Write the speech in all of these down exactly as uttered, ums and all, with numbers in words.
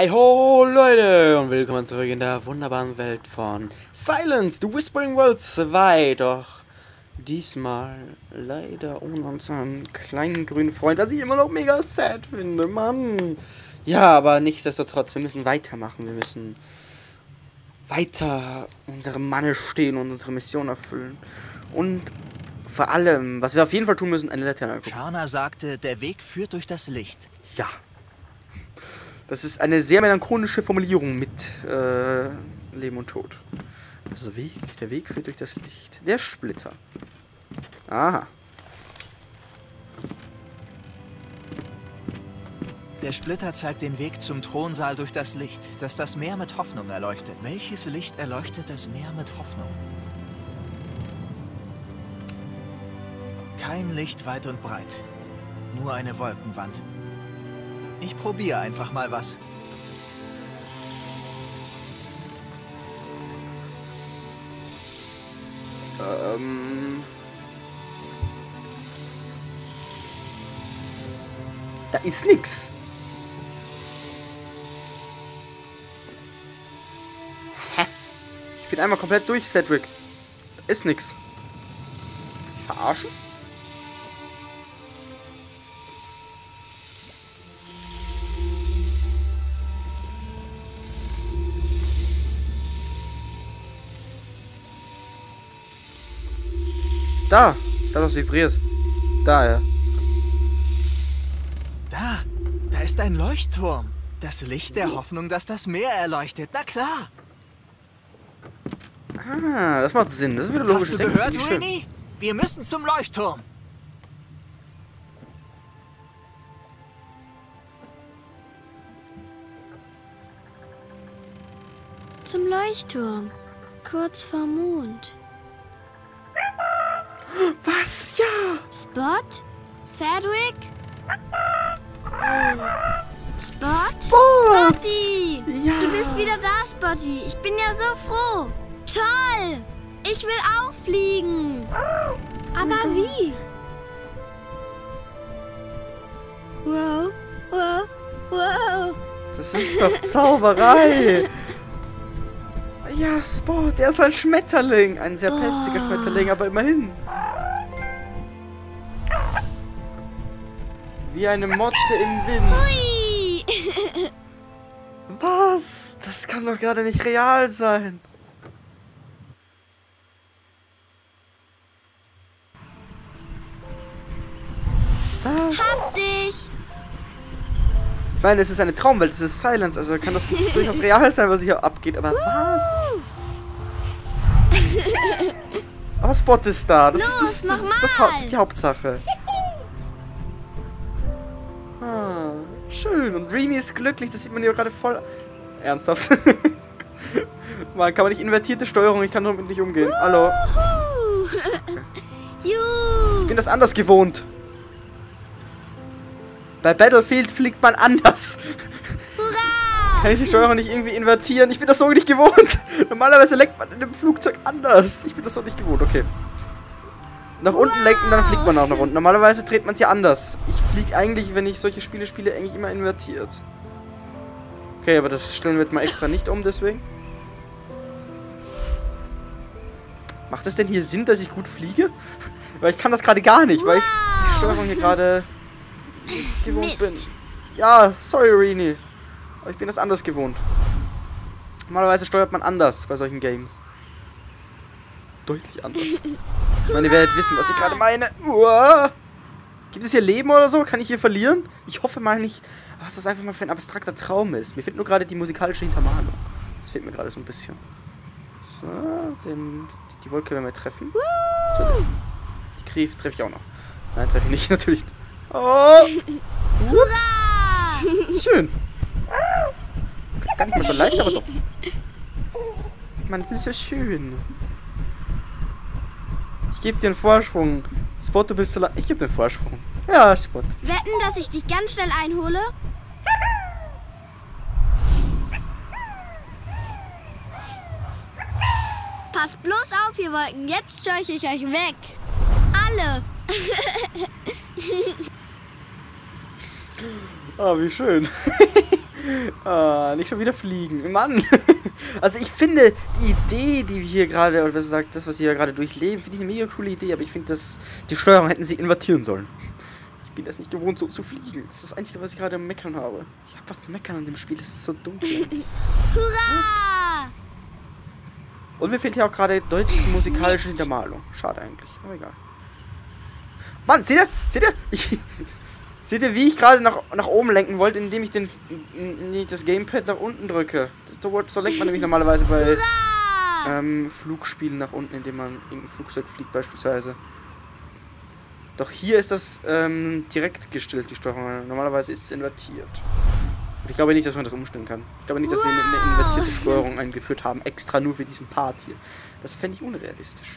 Hi ho Leute und willkommen zurück in der wunderbaren Welt von Silence, The Whispering World zwei. Doch diesmal leider ohne unseren kleinen grünen Freund, was ich immer noch mega sad finde, Mann. Ja, aber nichtsdestotrotz, wir müssen weitermachen, wir müssen weiter unserem Manne stehen und unsere Mission erfüllen. Und vor allem, was wir auf jeden Fall tun müssen, eine Laterne gucken. Sharna sagte, der Weg führt durch das Licht. Ja. Das ist eine sehr melancholische Formulierung mit äh, Leben und Tod. Also Weg, der Weg führt durch das Licht. Der Splitter. Aha. Der Splitter zeigt den Weg zum Thronsaal durch das Licht, das das Meer mit Hoffnung erleuchtet. Welches Licht erleuchtet das Meer mit Hoffnung? Kein Licht weit und breit. Nur eine Wolkenwand. Ich probiere einfach mal was. Ähm. Da ist nix. Hä? Ich bin einmal komplett durch, Cedric. Da ist nix. Ich verarsche? Da, da was vibriert. Da, ja. Da, da ist ein Leuchtturm. Das Licht der Hoffnung, das das Meer erleuchtet. Na klar. Ah, das macht Sinn. Das ist wieder logisch. Hast du gehört, Rini? Wir müssen zum Leuchtturm. Zum Leuchtturm. Kurz vor Mond. Was? Ja! Spot? Cedric? Spot? Spot! Spotty! Ja! Du bist wieder da, Spotty. Ich bin ja so froh. Toll! Ich will auch fliegen. Aber Oh wie? Wow, wow, wow. Das ist doch Zauberei! Ja, Spot, der ist ein Schmetterling. Ein sehr pelziger Oh. Schmetterling, aber immerhin. Wie eine Motte im Wind. Hui! Was? Das kann doch gerade nicht real sein. Was? Hab dich! Ich meine, es ist eine Traumwelt, es ist Silence, also kann das durchaus real sein, was hier abgeht, aber was? Aber Spot ist da, das, Los, ist, das, das, ist, das, nochmal. das ist die Hauptsache. Ah, schön, und Rini ist glücklich, das sieht man hier gerade voll... Ernsthaft? Man, kann man nicht invertierte Steuerung, ich kann damit nicht umgehen. Hallo? Juhu! Juhu! Ich bin das anders gewohnt. Bei Battlefield fliegt man anders. Hurra! Kann ich die Steuerung nicht irgendwie invertieren? Ich bin das so nicht gewohnt. Normalerweise lenkt man in dem Flugzeug anders. Ich bin das so nicht gewohnt, okay. Nach unten Wow. lenken, dann fliegt man auch nach unten. Normalerweise dreht man es ja anders. Ich fliege eigentlich, wenn ich solche Spiele spiele, eigentlich immer invertiert. Okay, aber das stellen wir jetzt mal extra nicht um, deswegen. Macht es denn hier Sinn, dass ich gut fliege? Weil ich kann das gerade gar nicht, weil ich die Steuerung hier gerade nicht gewohnt bin. Mist. Ja, sorry, Rini. Aber ich bin das anders gewohnt. Normalerweise steuert man anders bei solchen Games. Deutlich anders. Ich meine, ihr werdet wissen, was ich gerade meine. Uah. Gibt es hier Leben oder so? Kann ich hier verlieren? Ich hoffe mal nicht, was das einfach mal für ein abstrakter Traum ist. Mir fehlt nur gerade die musikalische Hintermalung. Das fehlt mir gerade so ein bisschen. So, den, die Wolke werden wir treffen. Natürlich. Die Grief treffe ich auch noch. Nein, treffe ich nicht, natürlich nicht. Oh! Ups! Schön. Gar nicht mal so leicht, aber doch. Mann, das ist ja schön. Ich gebe dir einen Vorsprung. Spot, du bist so leicht. Ich gebe dir einen Vorsprung. Ja, Spot. Wetten, dass ich dich ganz schnell einhole? Passt bloß auf, ihr Wolken. Jetzt scheuche ich euch weg. Alle. Ah, wie schön. Ah, nicht schon wieder fliegen. Mann. Also ich finde die Idee, die wir hier gerade, oder was sagt, das, was wir hier gerade durchleben, finde ich eine mega coole Idee, aber ich finde, dass die Steuerung hätten sie invertieren sollen. Ich bin das nicht gewohnt, so zu fliegen. Das ist das Einzige, was ich gerade am Meckern habe. Ich habe was zu meckern an dem Spiel, das ist so dunkel. Hurra! Ups. Und mir fehlt hier auch gerade deutlich die musikalische Hintermalung. Schade eigentlich, aber egal. Mann, seht ihr? Seht ihr? Ich, seht ihr, wie ich gerade nach, nach oben lenken wollte, indem ich den, nicht das Gamepad nach unten drücke? Das, so, so lenkt man nämlich normalerweise bei ähm, Flugspielen nach unten, indem man in ein Flugzeug fliegt beispielsweise. Doch hier ist das ähm, direkt gestellt, die Steuerung. Normalerweise ist es invertiert. Und ich glaube nicht, dass man das umstellen kann. Ich glaube nicht, dass sie eine, eine invertierte Steuerung eingeführt haben, extra nur für diesen Part hier. Das fände ich unrealistisch.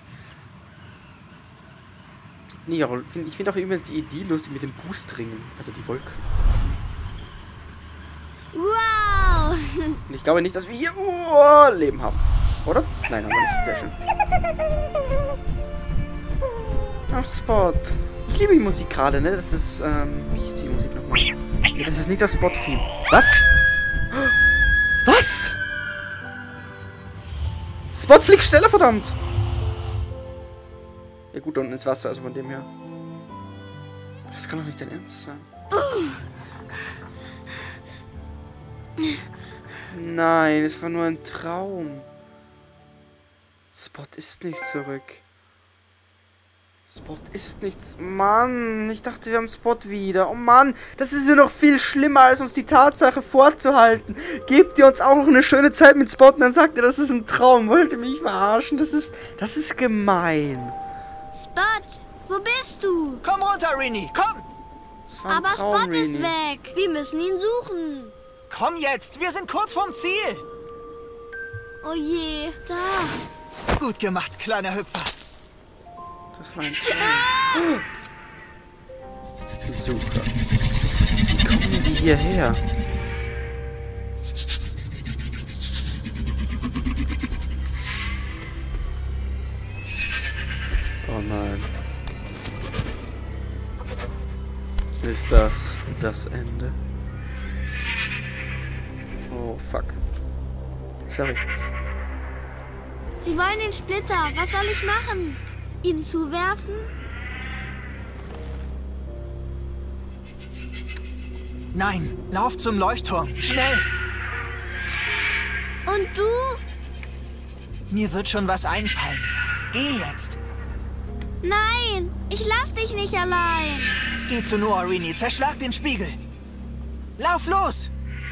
Nee, ich finde auch übrigens die Idee lustig mit den Boostringen, also die Wolken. Wow! Und ich glaube nicht, dass wir hier oh, Leben haben. Oder? Nein, haben wir nicht. Sehr schön. Oh, Spot. Ich liebe die Musik gerade, ne? Das ist, ähm, wie hieß die Musik nochmal? Nee, das ist nicht das Spot-Theme. Was? Was? Spot fliegt schneller, verdammt! Ja gut, da unten ist Wasser, also von dem her. Das kann doch nicht dein Ernst sein. Nein, es war nur ein Traum. Spot ist nicht zurück. Spot ist nichts. Mann, ich dachte, wir haben Spot wieder. Oh Mann, das ist ja noch viel schlimmer, als uns die Tatsache vorzuhalten. Gebt ihr uns auch noch eine schöne Zeit mit Spot und dann sagt ihr, das ist ein Traum. Wollt ihr mich verarschen? Das ist, das ist gemein. Spot, wo bist du? Komm runter, Rini, komm! Das war ein Aber Traum, Spot ist Rini. weg. Wir müssen ihn suchen. Komm jetzt, wir sind kurz vorm Ziel! Oh je, da. Gut gemacht, kleiner Hüpfer. Das war ein Traum. Super. Wie kommen die hierher? Oh nein. Ist das das Ende? Oh fuck. Sorry. Sie wollen den Splitter. Was soll ich machen? Ihn zuwerfen? Nein, lauf zum Leuchtturm, schnell! Und du? Mir wird schon was einfallen. Geh jetzt! Nein, ich lass dich nicht allein. Geh zu Noah, Rini, zerschlag den Spiegel! Lauf los!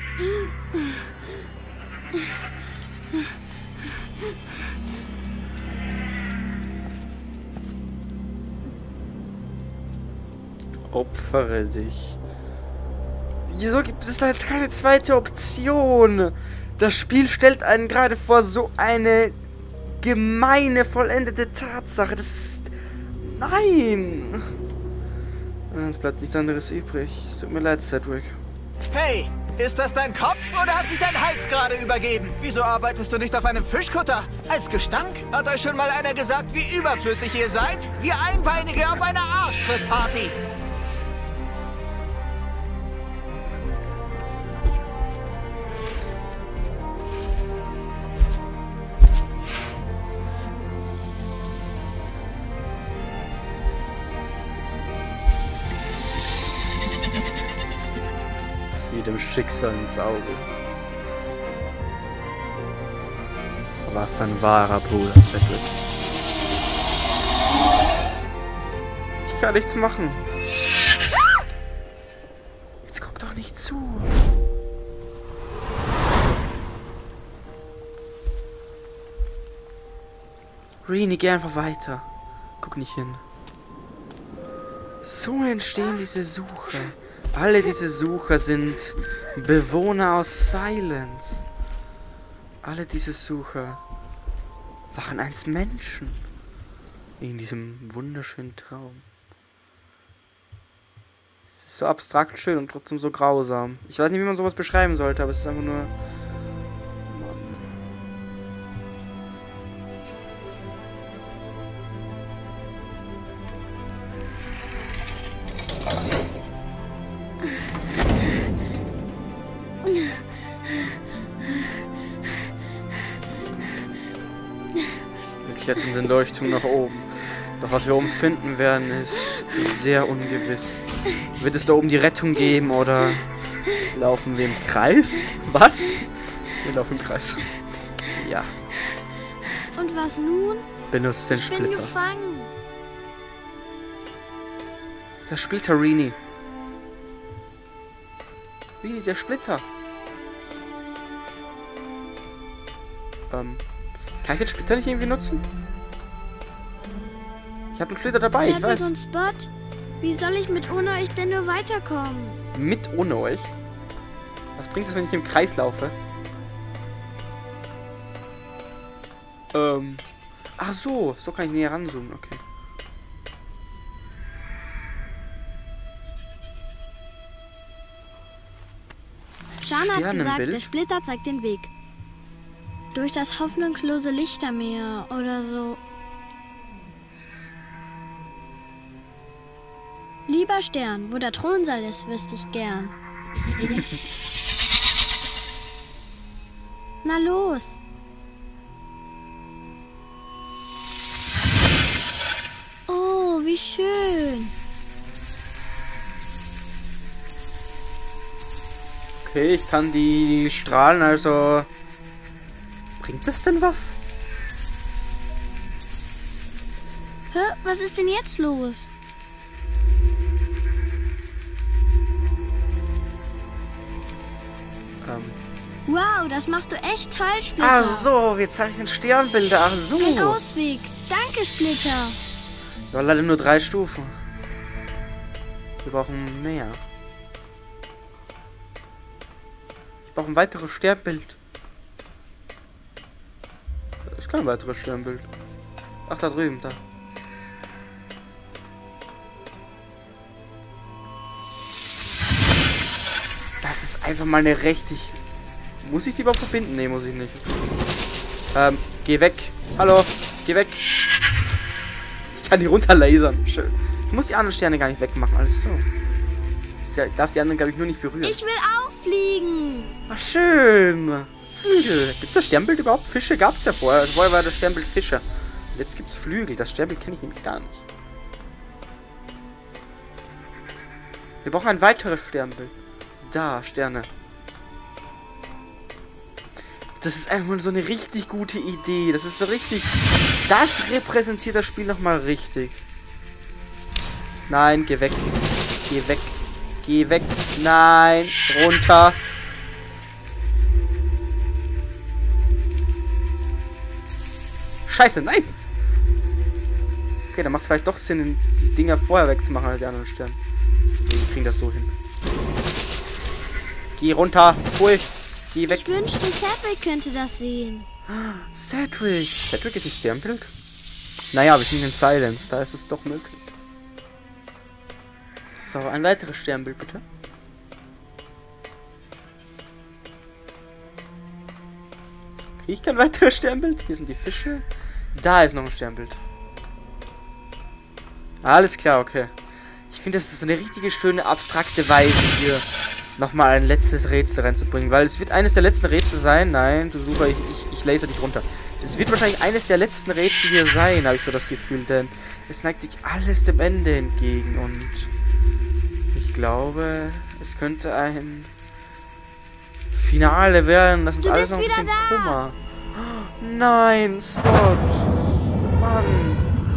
Opfere dich. Wieso gibt es da jetzt keine zweite Option? Das Spiel stellt einen gerade vor so eine gemeine, vollendete Tatsache. Das ist... Nein! Es bleibt nichts anderes übrig. Es tut mir leid, Cedric. Hey, ist das dein Kopf oder hat sich dein Hals gerade übergeben? Wieso arbeitest du nicht auf einem Fischkutter? Als Gestank? Hat euch schon mal einer gesagt, wie überflüssig ihr seid? Wir Einbeinige auf einer Arschtrittparty! Sieh dem Schicksal ins Auge. Du warst ein wahrer Bruder, Cedric. Ich kann nichts machen. Jetzt guck doch nicht zu. Rini, geh einfach weiter. Guck nicht hin. So entstehen diese Suche. Alle diese Sucher sind Bewohner aus Silence. Alle diese Sucher waren einst Menschen. In diesem wunderschönen Traum. Es ist so abstrakt schön und trotzdem so grausam. Ich weiß nicht, wie man sowas beschreiben sollte, aber es ist einfach nur... Wir klettern den Leuchtturm nach oben. Doch was wir oben finden werden, ist sehr ungewiss. Wird es da oben die Rettung geben oder laufen wir im Kreis? Was? Wir laufen im Kreis. Ja. Und was nun? Benutzt den Ich bin Splitter. gefangen. Der Splitter, Rini. Rini, der Splitter. Ähm, kann ich den Splitter nicht irgendwie nutzen? Ich habe einen Splitter dabei, ich Cedric weiß. und Spot, wie soll ich mit ohne euch denn nur weiterkommen? Mit ohne euch? Was bringt es, wenn ich im Kreis laufe? Ähm. Ach so, so kann ich näher ranzoomen, okay. Shana hat gesagt, Sternenbild? der Splitter zeigt den Weg. Durch das hoffnungslose Lichtermeer oder so. Lieber Stern, wo der Thronsaal ist, wüsste ich gern. Na los. Oh, wie schön. Okay, ich kann die Strahlen also... Bringt das denn was? Hä, was ist denn jetzt los? Ähm. Wow, das machst du echt toll, Splitter. Ach so, jetzt habe ich ein Sternbilder. Ach so. Ein Ausweg. Danke, Splitter. Ja, leider nur drei Stufen. Wir brauchen mehr. Ich brauche ein weiteres Sternbild. Das ist kein weiteres Sternbild. Ach, da drüben, da. Das ist einfach mal eine richtig... Muss ich die überhaupt verbinden? Nee, muss ich nicht. Ähm, geh weg. Hallo, geh weg. Ich kann die runterlasern. Schön. Ich muss die anderen Sterne gar nicht wegmachen. Alles so. Ich darf die anderen, glaube ich, nur nicht berühren. Ich will auch fliegen. Ach, schön. Flügel. Gibt es das Sternbild überhaupt? Fische gab es ja vorher. Vorher war das Sternbild Fische. Und jetzt gibt es Flügel. Das Sternbild kenne ich nämlich gar nicht. Wir brauchen ein weiteres Sternbild. Da, Sterne. Das ist einfach mal so eine richtig gute Idee. Das ist so richtig... Das repräsentiert das Spiel nochmal richtig. Nein, geh weg. Geh weg. Geh weg. Nein. Runter. Scheiße, nein. Okay, dann macht es vielleicht doch Sinn, die Dinger vorher wegzumachen als die anderen Sterne. Okay, wir kriegen das so hin. Geh runter. Pfui. Geh weg. Ich wünschte, Cedric könnte das sehen. Cedric. Cedric ist ein Sternbild? Naja, wir sind in Silence. Da ist es doch möglich. So, ein weiteres Sternbild, bitte. Kriege ich kein weiteres Sternbild? Hier sind die Fische. Da ist noch ein Sternbild. Alles klar, okay. Ich finde, das ist so eine richtige schöne, abstrakte Weise hier nochmal ein letztes Rätsel reinzubringen. Weil es wird eines der letzten Rätsel sein. Nein, du Sucher, ich, ich, ich laser dich runter. Es wird wahrscheinlich eines der letzten Rätsel hier sein, habe ich so das Gefühl. Denn es neigt sich alles dem Ende entgegen. Und ich glaube, es könnte ein Finale werden. Das uns Du alles bist noch ein wieder bisschen da. Kummer. Nein, Spot. Mann.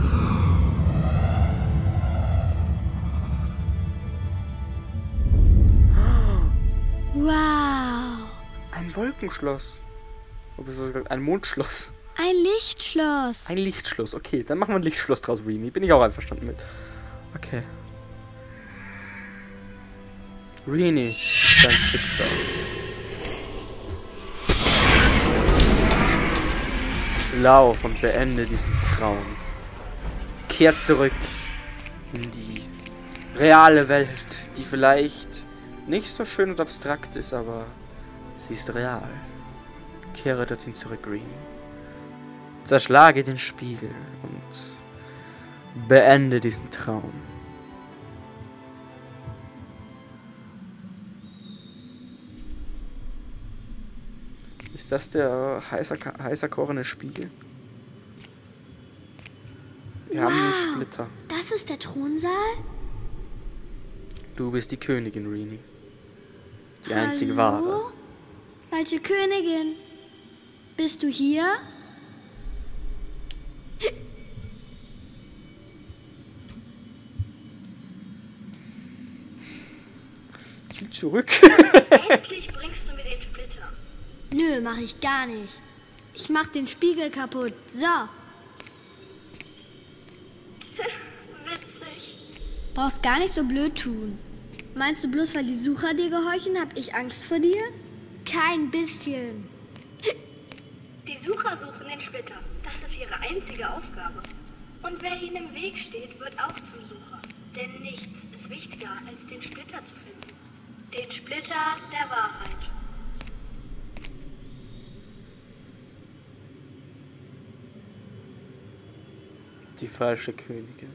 Wow. Ein Wolkenschloss. Oder ist das ein Mondschloss? Ein Lichtschloss. Ein Lichtschloss. Okay, dann machen wir ein Lichtschloss draus, Rini. Bin ich auch einverstanden mit. Okay. Rini, ist dein Schicksal. Lauf und beende diesen Traum. Kehr zurück in die reale Welt, die vielleicht nicht so schön und abstrakt ist, aber sie ist real. Kehre dorthin zurück, Rini. Zerschlage den Spiegel und beende diesen Traum. Ist das der heißer, heißer kochende Spiegel? Wir wow, haben einen Splitter. Das ist der Thronsaal? Du bist die Königin, Rini. Die Hallo? einzige wahre. Falsche Königin. Bist du hier? Ich will zurück. Endlich bringst du mir den Splitter. Nö, mach ich gar nicht. Ich mach den Spiegel kaputt. So. Witzig. Brauchst gar nicht so blöd tun. Meinst du bloß, weil die Sucher dir gehorchen, hab ich Angst vor dir? Kein bisschen. Die Sucher suchen den Splitter. Das ist ihre einzige Aufgabe. Und wer ihnen im Weg steht, wird auch zum Sucher. Denn nichts ist wichtiger, als den Splitter zu finden. Den Splitter der Wahrheit. Die falsche Königin.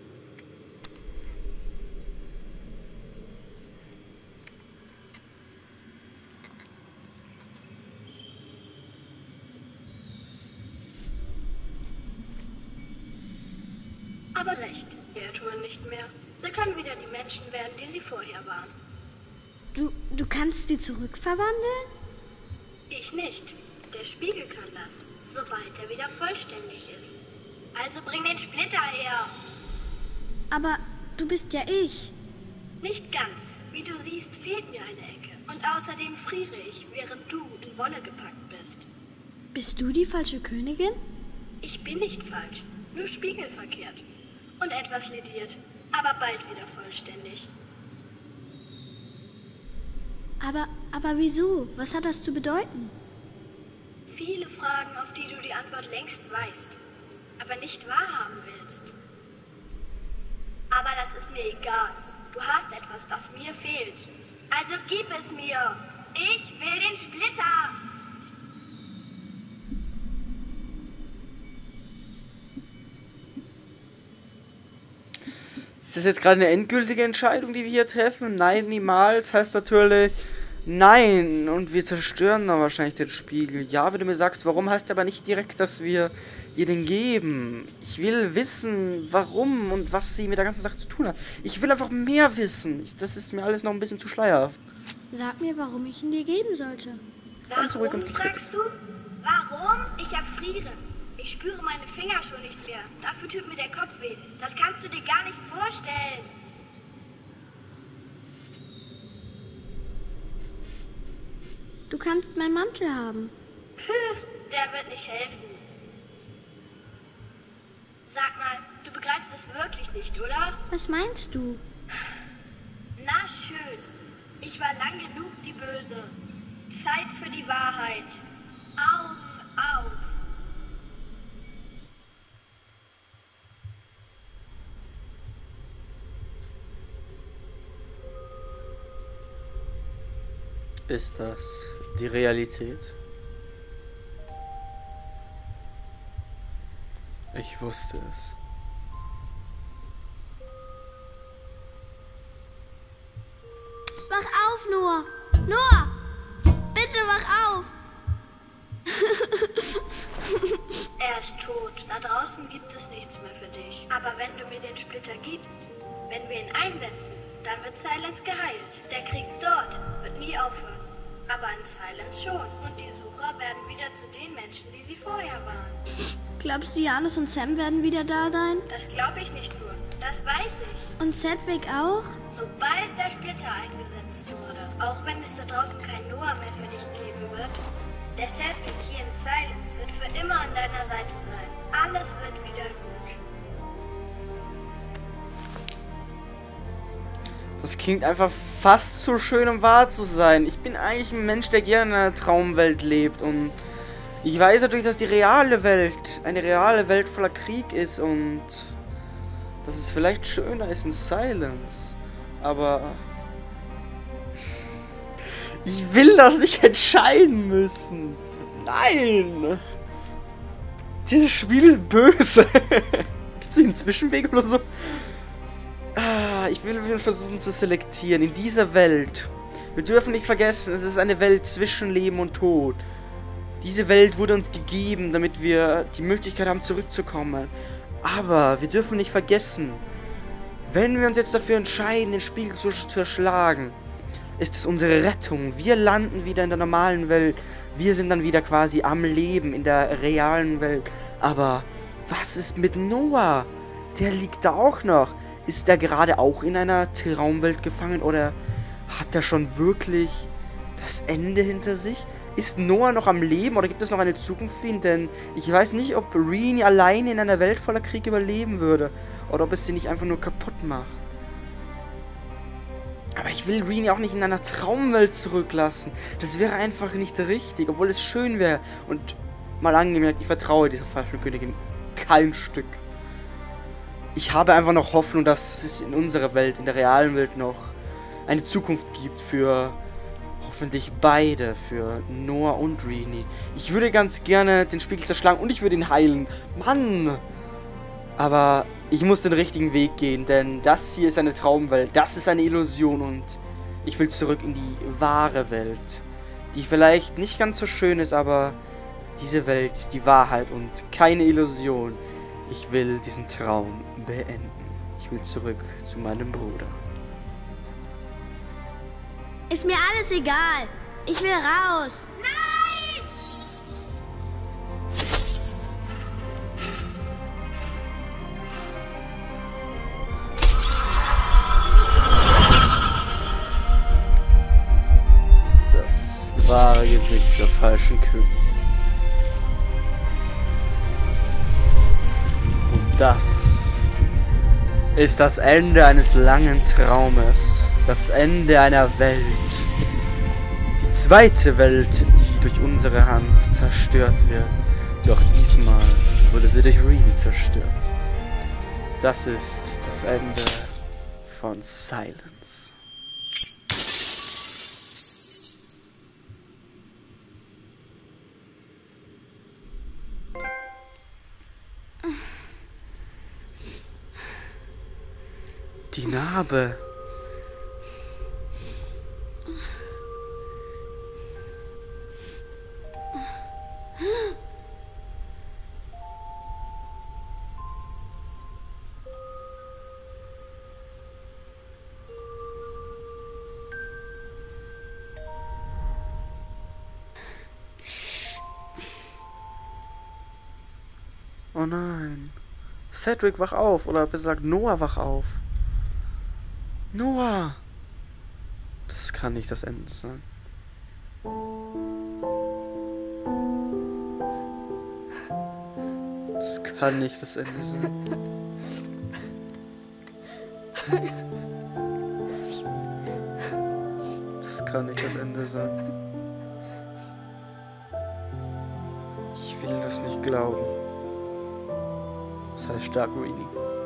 Aber recht, wir tun nicht mehr. Sie können wieder die Menschen werden, die sie vorher waren. Du, du kannst sie zurückverwandeln? Ich nicht. Der Spiegel kann das, sobald er wieder vollständig ist. Also bring den Splitter her. Aber du bist ja ich. Nicht ganz. Wie du siehst, fehlt mir eine Ecke. Und außerdem friere ich, während du in Wolle gepackt bist. Bist du die falsche Königin? Ich bin nicht falsch, nur spiegelverkehrt. Und etwas lediert, aber bald wieder vollständig. Aber, aber wieso? Was hat das zu bedeuten? Viele Fragen, auf die du die Antwort längst weißt, aber nicht wahrhaben willst. Aber das ist mir egal. Du hast etwas, das mir fehlt. Also gib es mir. Ich will den Splitter. Ist das jetzt gerade eine endgültige Entscheidung, die wir hier treffen? Nein, niemals. Heißt natürlich nein. Und wir zerstören dann wahrscheinlich den Spiegel. Ja, wenn du mir sagst, warum, heißt aber nicht direkt, dass wir ihr den geben. Ich will wissen, warum und was sie mit der ganzen Sache zu tun hat. Ich will einfach mehr wissen. Ich, das ist mir alles noch ein bisschen zu schleierhaft. Sag mir, warum ich ihn dir geben sollte. Ganz ruhig Warum, und fragst du? Warum? Ich erfriere. Ich spüre meine Finger schon nicht mehr. Dafür tut mir der Kopf weh. Das kannst du dir gar nicht vorstellen. Du kannst meinen Mantel haben. Puh, der wird nicht helfen. Sag mal, du begreifst es wirklich nicht, oder? Was meinst du? Na schön. Ich war lang genug die Böse. Zeit für die Wahrheit. Augen auf. Ist das die Realität? Ich wusste es. Wach auf, Noah! Noah! Bitte wach auf! Er ist tot. Da draußen gibt es nichts mehr für dich. Aber wenn du mir den Splitter gibst, wenn wir ihn einsetzen, dann wird Silence geheilt. Der Krieg dort wird nie aufhören. Aber in Silence schon. Und die Sucher werden wieder zu den Menschen, die sie vorher waren. Glaubst du, Janus und Sam werden wieder da sein? Das glaube ich nicht nur. Das weiß ich. Und Sedgwick auch? Sobald der Splitter eingesetzt wurde. Auch wenn es da draußen kein Noah mehr für dich geben wird. Der Sedgwick hier in Silence wird für immer an deiner Seite sein. Alles wird wieder gut. Das klingt einfach fast zu schön, um wahr zu sein. Ich bin eigentlich ein Mensch, der gerne in einer Traumwelt lebt. Und ich weiß natürlich, dass die reale Welt eine reale Welt voller Krieg ist. Und dass es vielleicht schöner ist in Silence. Aber ich will das nicht entscheiden müssen. Nein! Dieses Spiel ist böse. Gibt es einen Zwischenweg oder so? Ah, ich will versuchen zu selektieren. In dieser Welt. Wir dürfen nicht vergessen, es ist eine Welt zwischen Leben und Tod. Diese Welt wurde uns gegeben, damit wir die Möglichkeit haben, zurückzukommen. Aber wir dürfen nicht vergessen, wenn wir uns jetzt dafür entscheiden, den Spiegel zu, zu erschlagen, ist es unsere Rettung. Wir landen wieder in der normalen Welt. Wir sind dann wieder quasi am Leben, in der realen Welt. Aber was ist mit Noah? Der liegt da auch noch. Ist der gerade auch in einer Traumwelt gefangen? Oder hat er schon wirklich das Ende hinter sich? Ist Noah noch am Leben oder gibt es noch eine Zukunft für ihn? Denn ich weiß nicht, ob Reenie alleine in einer Welt voller Krieg überleben würde. Oder ob es sie nicht einfach nur kaputt macht. Aber ich will Reenie auch nicht in einer Traumwelt zurücklassen. Das wäre einfach nicht richtig, obwohl es schön wäre. Und mal angemerkt, ich vertraue dieser falschen Königin kein Stück. Ich habe einfach noch Hoffnung, dass es in unserer Welt, in der realen Welt noch eine Zukunft gibt für hoffentlich beide, für Noah und Reenie. Ich würde ganz gerne den Spiegel zerschlagen und ich würde ihn heilen. Mann! Aber ich muss den richtigen Weg gehen, denn das hier ist eine Traumwelt, das ist eine Illusion und ich will zurück in die wahre Welt, die vielleicht nicht ganz so schön ist, aber diese Welt ist die Wahrheit und keine Illusion. Ich will diesen Traum beenden. Ich will zurück zu meinem Bruder. Ist mir alles egal. Ich will raus. Nein! Das wahre Gesicht der falschen Königin. Und das ist das Ende eines langen Traumes. Das Ende einer Welt. Die zweite Welt, die durch unsere Hand zerstört wird. Doch diesmal wurde sie durch Reenie zerstört. Das ist das Ende von Silence. Die Narbe. Oh nein. Cedric, wach auf. Oder besser gesagt, Noah, wach auf. Noah! Das kann nicht das Ende sein. Das kann nicht das Ende sein. Das kann nicht das Ende sein. Ich will das nicht glauben. Das heißt stark, Reenie.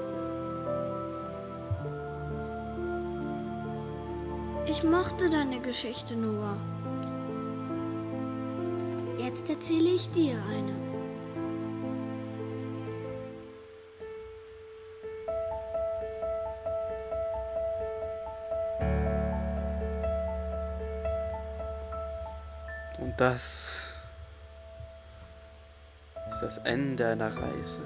Ich mochte deine Geschichte, Noah. Jetzt erzähle ich dir eine. Und das ist das Ende einer Reise.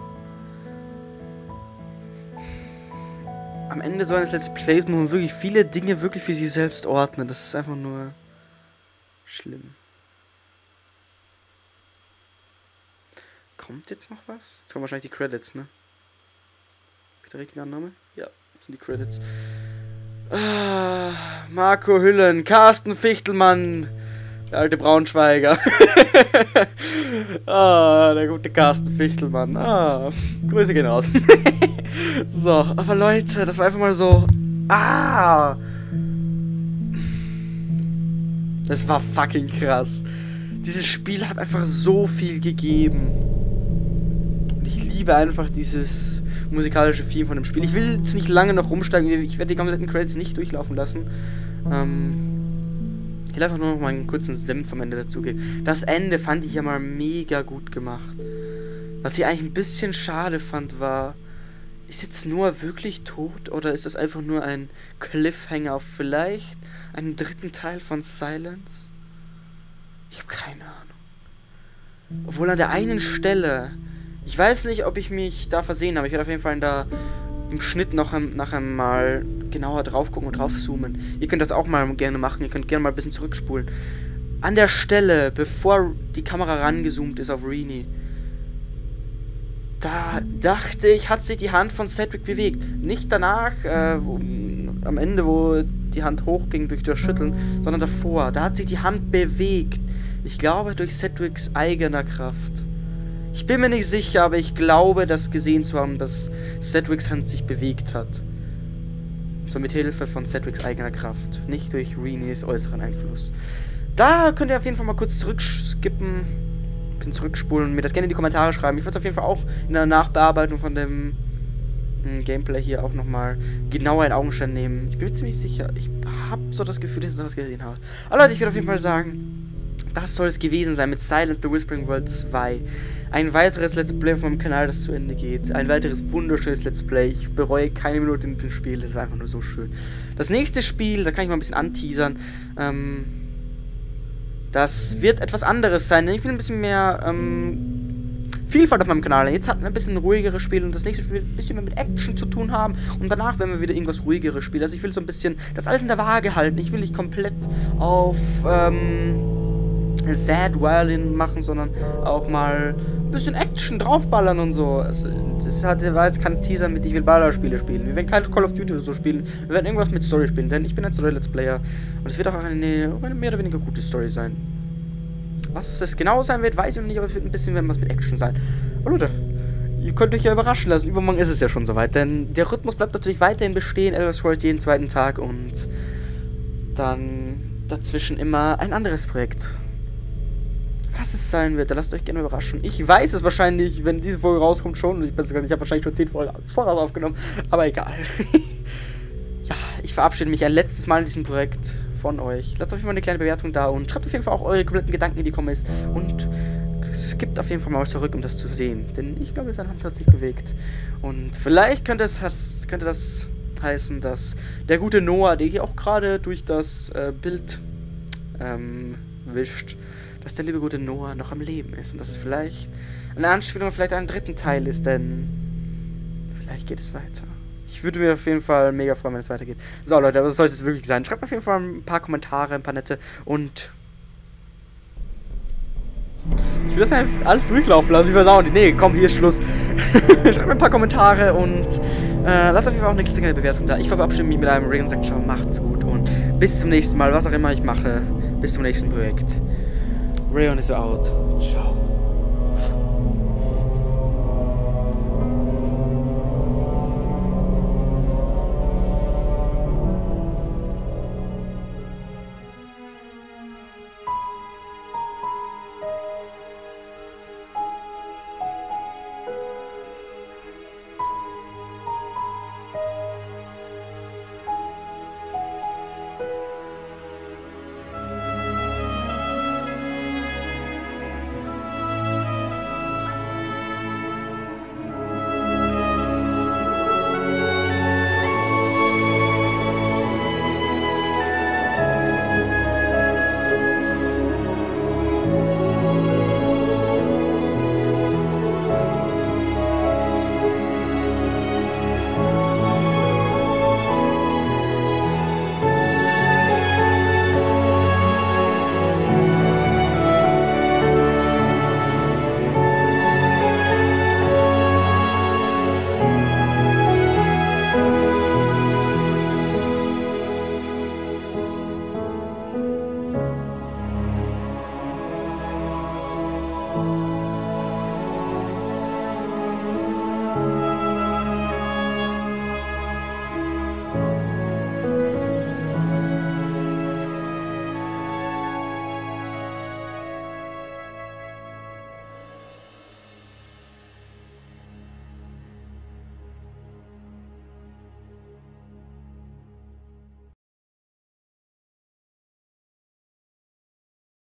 Am Ende so eines Let's Plays muss man wirklich viele Dinge wirklich für sich selbst ordnen. Das ist einfach nur schlimm. Kommt jetzt noch was? Jetzt kommen wahrscheinlich die Credits, ne? Ist der richtige Annahme? Ja, das sind die Credits. Ah, Marco Hüllen, Carsten Fichtelmann, der alte Braunschweiger. Ah, der gute Carsten Fichtelmann. Ah, Grüße gehen raus. So, aber Leute, das war einfach mal so. Ah! Das war fucking krass. Dieses Spiel hat einfach so viel gegeben. Und ich liebe einfach dieses musikalische Theme von dem Spiel. Ich will jetzt nicht lange noch rumsteigen. Ich werde die kompletten Credits nicht durchlaufen lassen. Ähm, ich will einfach nur noch mal einen kurzen Senf am Ende dazugeben. Das Ende fand ich ja mal mega gut gemacht. Was ich eigentlich ein bisschen schade fand, war... Ist jetzt Noah wirklich tot oder ist das einfach nur ein Cliffhanger auf vielleicht einen dritten Teil von Silence? Ich habe keine Ahnung. Obwohl an der einen Stelle... Ich weiß nicht, ob ich mich da versehen habe. Ich werde auf jeden Fall da im Schnitt noch ein, nachher mal genauer drauf gucken und drauf zoomen. Ihr könnt das auch mal gerne machen. Ihr könnt gerne mal ein bisschen zurückspulen. An der Stelle, bevor die Kamera rangezoomt ist auf Rini, da dachte ich, hat sich die Hand von Cedric bewegt. Nicht danach, äh, wo, am Ende, wo die Hand hochging durch das Schütteln, sondern davor. Da hat sich die Hand bewegt. Ich glaube, durch Cedrics eigener Kraft. Ich bin mir nicht sicher, aber ich glaube, das gesehen zu haben, dass Cedrics Hand sich bewegt hat. Und zwar mit Hilfe von Cedrics eigener Kraft. Nicht durch Rinis äußeren Einfluss. Da könnt ihr auf jeden Fall mal kurz zurückskippen, ein bisschen zurückspulen und mir das gerne in die Kommentare schreiben. Ich würde es auf jeden Fall auch in der Nachbearbeitung von dem mh, Gameplay hier auch nochmal genauer in Augenschein nehmen. Ich bin mir ziemlich sicher. Ich habe so das Gefühl, dass ich das gesehen habe. Aber Leute, ich würde auf jeden Fall sagen, das soll es gewesen sein mit Silence the Whispering World zwei. Ein weiteres Let's Play auf meinem Kanal, das zu Ende geht. Ein weiteres wunderschönes Let's Play. Ich bereue keine Minute in dem Spiel. Das ist einfach nur so schön. Das nächste Spiel, da kann ich mal ein bisschen anteasern. Ähm, das wird etwas anderes sein. Ich will ein bisschen mehr ähm, Vielfalt auf meinem Kanal. Jetzt hatten wir ein bisschen ruhigeres Spiel und das nächste Spiel ein bisschen mehr mit Action zu tun haben. Und danach werden wir wieder irgendwas ruhigeres spielen. Also ich will so ein bisschen das alles in der Waage halten. Ich will nicht komplett auf... Ähm, Sad Violin machen, sondern auch mal ein bisschen Action draufballern und so. Also, das hat, war jetzt kein Teaser mit, ich will Ballerspiele spielen. Wir werden kein Call of Duty oder so spielen. Wir werden irgendwas mit Story spielen, denn ich bin ein Story-Let's Player. Und es wird auch eine, eine mehr oder weniger gute Story sein. Was es genau sein wird, weiß ich noch nicht, aber es wird ein bisschen was mit Action sein. Oh Leute, ihr könnt euch ja überraschen lassen. Übermorgen ist es ja schon soweit, denn der Rhythmus bleibt natürlich weiterhin bestehen. Elder Scrolls jeden zweiten Tag und dann dazwischen immer ein anderes Projekt. Was es sein wird, da lasst euch gerne überraschen. Ich weiß es wahrscheinlich, wenn diese Folge rauskommt schon. Und ich weiß gar nicht, ich habe wahrscheinlich schon zehn Folgen voraus aufgenommen. Aber egal. Ja, ich verabschiede mich ein letztes Mal in diesem Projekt von euch. Lasst auf jeden Fall eine kleine Bewertung da und schreibt auf jeden Fall auch eure kompletten Gedanken in die Comments. Und es gibt auf jeden Fall mal zurück, um das zu sehen. Denn ich glaube, seine Hand hat sich bewegt. Und vielleicht könnte, es, könnte das heißen, dass der gute Noah, der hier auch gerade durch das äh, Bild ähm, wischt, dass der liebe gute Noah noch am Leben ist und dass es vielleicht eine Anspielung vielleicht einen dritten Teil ist, denn vielleicht geht es weiter. Ich würde mir auf jeden Fall mega freuen, wenn es weitergeht. So Leute, aber das soll es jetzt wirklich sein. Schreibt auf jeden Fall ein paar Kommentare, ein paar nette und ich will das einfach alles durchlaufen lassen. Ich weiß auch nicht. Nee, komm, hier ist Schluss. Schreibt mir ein paar Kommentare und äh, lasst auf jeden Fall auch eine kleine Bewertung da. Ich verabschiede mich mit einem Ring und sage ciao, macht's gut und bis zum nächsten Mal, was auch immer ich mache. Bis zum nächsten Projekt. Rayon is out. Ciao.